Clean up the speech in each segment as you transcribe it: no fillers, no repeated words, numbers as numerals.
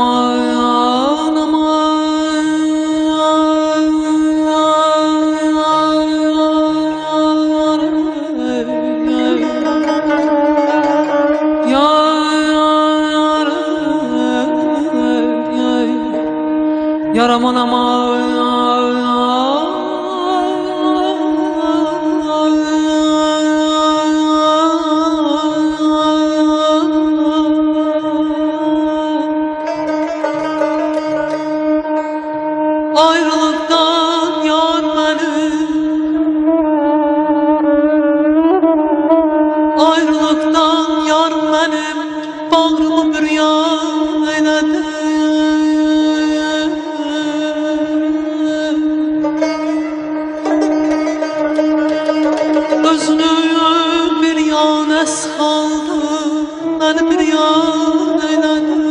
aman yar aman aman ayrılıktan yar beni, ayrılıktan yar benim bağrımı bir yan eyledi. Özünü bir yan es kaldı, beni bir yan eyledi.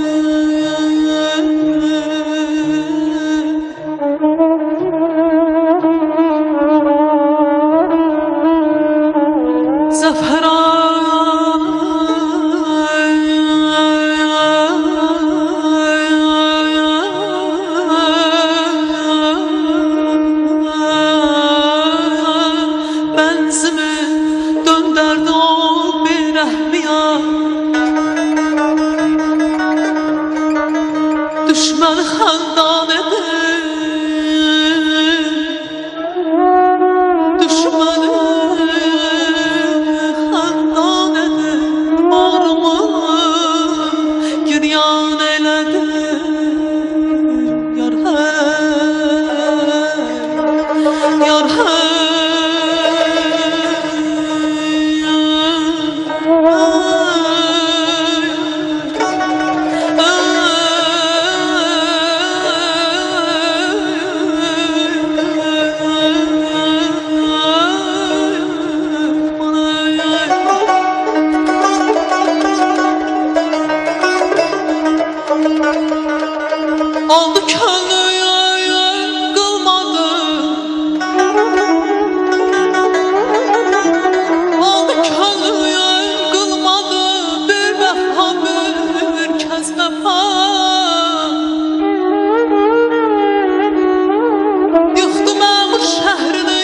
Benzimi dönderdi o bir ehmiya, düşmanı handan edin, düşmanı handan edin, bağrımı giryan eyledi. Yar hey, yar hey, aldı könlü kılmadı, aldı könlü kılmadı, bir vefa bir kez vefa. Yıktı memur şehrini,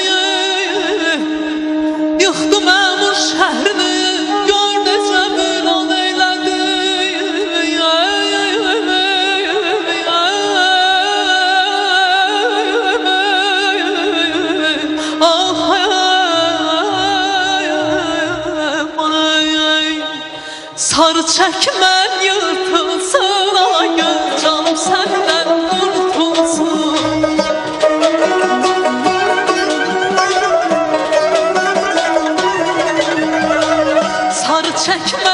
yıktı memur şehrini, gör necə viran eyledi. Sarı çəkmən yırtılsın, ay canım səndən qurtulsun. Sarı çəkmən